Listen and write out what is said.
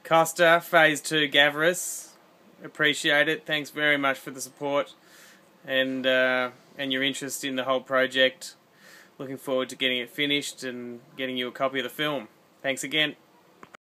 Costa, Phase 2 Gavras. Appreciate it. Thanks very much for the support and your interest in the whole project. Looking forward to getting it finished and getting you a copy of the film. Thanks again.